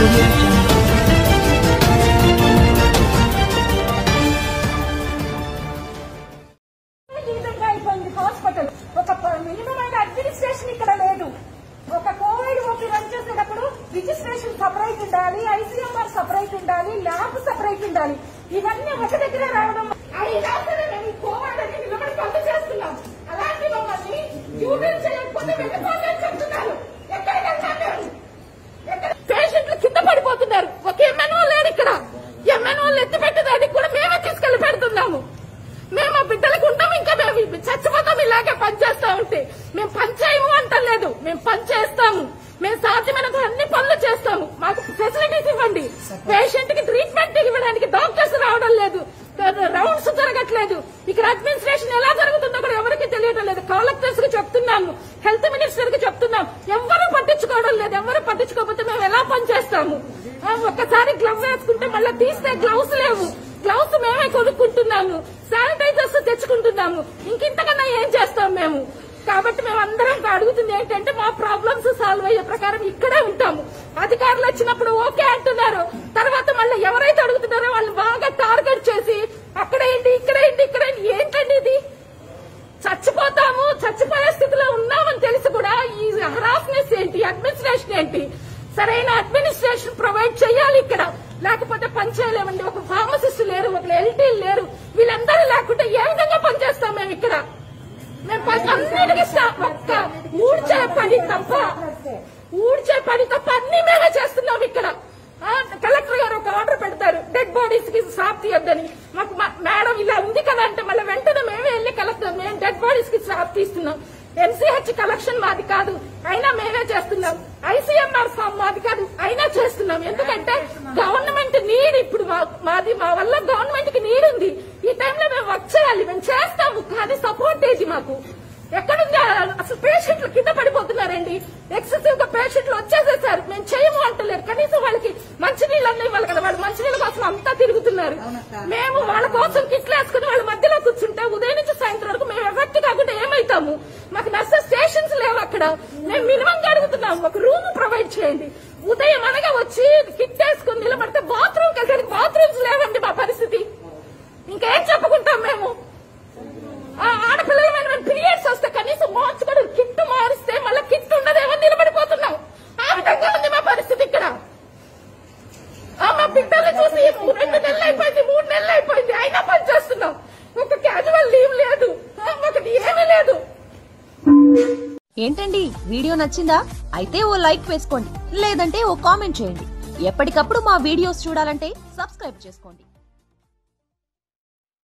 Hospital ఒక minimum అయిన administration ఇక్కడ లేదు. ఒక కోవిడ్ ఓపీ రన్ చేసేటప్పుడు రిజిస్ట్రేషన్ సపరేట్ ఉండాలి, ఐసీఎంఆర్ సపరేట్ ఉండాలి, ల్యాబ్ సపరేట్ ఉండాలి. ఇవన్నీ ఒక దగ్గర రావడం మేము కోవిడ్ అని నిలబడి పనులు చేస్తున్నాం. అలాంటి మమ్మల్ని డ్యూటీలు చేయకపోతే వెళ్ళిపోతాయని చెప్తున్నారు. పేషెంట్లు కింద పడిపోతున్నారు. ఒక ఎంఎన్ఓ లేడు ఇక్కడ. ఎంఎన్ఓలు ఎత్తి పెట్టేదానికి కూడా మేమే తీసుకెళ్లి పెడుతున్నాము. మేము ఆ బిడ్డలకు ఉంటాం, ఇంకా మేము చచ్చిపోతాం. ఇలాగే పనిచేస్తా ఉంటే మేము పని చేయము అంటలేదు, మేము పని చేస్తాము. మేము సాధ్యమైన అన్ని పనులు చేస్తాము. మాకు ఫెసిలిటీస్ ఇవ్వండి. పేషెంట్ కి ట్రీట్మెంట్ ఇవ్వడానికి డాక్టర్స్ రావడం లేదు, రౌండ్స్ జరగట్లేదు. ఇక్కడ అడ్మినిస్ట్రేషన్ ఎలా జరుగుతుందో కూడా ఎవరికి తెలియడం లేదు. కలెక్టర్స్ కి చెప్తున్నాము, హెల్త్ మినిస్టర్ కి చెప్తున్నాం, ఎవరు పట్టించుకోవడం లేదు. ఎవరు పట్టించుకోకపోతే మేము ఎలా పనిచేస్తాము? ఒక్కసారి గ్లవ్ వేసుకుంటే మళ్ళీ తీస్తే గ్లౌస్ లేవు. గ్లౌస్ మేమే కొనుక్కుంటున్నాము, శానిటైజర్స్ తెచ్చుకుంటున్నాము. ఇంకింతకన్నా ఏం చేస్తాం మేము? కాబట్టి మేము అందరం అడుగుతుంది ఏంటంటే మా ప్రాబ్లమ్స్ సాల్వ్ అయ్యే ప్రకారం ఇక్కడే ఉంటాము. అధికారులు వచ్చినప్పుడు ఓకే అంటున్నారు, తర్వాత మళ్ళీ ఎవరైతే అడుగుతున్నారో వాళ్ళు బాగా టార్గెట్ చేసి అక్కడేంటి ఇక్కడేంటి ఇక్కడేంటి. ఏంటండి ఇది? చచ్చిపోతాము, చచ్చిపోయే స్థితిలో ఉన్నామని తెలిసి కూడా ఈ హరాస్నెస్ ఏంటి? అడ్మినిస్ట్రేషన్ ఏంటి? సరైన అడ్మినిస్ట్రేషన్ ప్రొవైడ్ చేయాలి ఇక్కడ, లేకపోతే పని చేయలేమండి. ఒక ఫార్మసిస్ట్ లేరు, ఒక ఎల్టీలు లేరు. వీళ్ళందరూ లేకుంటే ఏ విధంగా పనిచేస్తాం మేము ఇక్కడ? మేము అన్నిటికీ ఒక్క ఊడ్చే పని తప్ప అన్ని మేమే చేస్తున్నాం ఇక్కడ. కలెక్టర్ గారు ఒక ఆర్డర్ పెడతారు, డెడ్ బాడీస్ కి స్లాబ్ తీయొద్దని. మాకు మేడం ఇలా ఉంది కదా అంటే మళ్ళీ వెంటనే మేమే వెళ్లి కలెక్టర్ మేము డెడ్ బాడీస్ కి స్లాబ్ తీస్తున్నాం. ఎంసీహెచ్ కలెక్షన్ మాది కాదు, అయినా మేమే చేస్తున్నాం. ఐసీఎంఆర్ ఫామ్ మాది కాదు, అయినా చేస్తున్నాం. ఎందుకంటే గవర్నమెంట్ నీడ్ ఇప్పుడు మాది, మా వల్ల గవర్నమెంట్ కి నీడ్ ఉంది. ఈ టైంలో మేము వర్క్ చేయాలి, మేము చేస్తాము. కానీ సపోర్ట్ ఏది మాకు ఎక్కడుంది? అసలు పేషెంట్లు కింద పడిపోతున్నారండి. ఎక్సెసివ్ గా పేషెంట్లు వచ్చేసేసారు. మేము చేయము అంటలేరు. కనీసం వాళ్ళకి మంచినీళ్ళు అన్నీ ఇవ్వాలి కదా. వాళ్ళు మంచినీళ్ళ కోసం అంతా తిరుగుతున్నారు. మేము వాళ్ళ కోసం కిట్లు వేసుకుని వాళ్ళ మధ్యలో కూర్చుంటే ఉదయం నుంచి సాయంత్రం వరకు మేము ఎఫెక్ట్ కాకుండా ఏమైతాము? మాకు నర్సెస్ స్టేషన్స్ లేవు అక్కడ. మేము మినిమం గా అడుగుతున్నాము, ఒక రూమ్ ప్రొవైడ్ చేయండి. ఉదయం అనగా వచ్చి కిట్ వేసుకుని నిలబడితే బాత్రూమ్కి వెళ్ళడానికి బాత్రూమ్స్ లేవండి. మా పరిస్థితి ఇంకేం చెప్పుకుంటాం మేము? ఆడపిల్లల మీద మేము పీరియడ్స్ వస్తే కనీసం మార్చుకోవడం, కిట్ మారిస్తే మళ్ళీ కిట్ ఉండదేమో నిలబడిపోతున్నాం. ఆ విధంగా ఉంది మా పరిస్థితి ఇక్కడ. మా బిడ్డల్ని చూసి 2 నెలలు అయిపోయింది, 3 నెలలు అయిపోయింది, అయినా పని చేస్తున్నాం. ఒక క్యాజువల్ లీవ్ లేదు, ఒకటి ఏమీ లేదు. ఏంటండి వీడియో నచ్చిందా? అయితే ఓ లైక్ వేసుకోండి, లేదంటే ఓ కామెంట్ చేయండి. ఎప్పటికప్పుడు మా వీడియోస్ చూడాలంటే సబ్స్క్రైబ్ చేసుకోండి.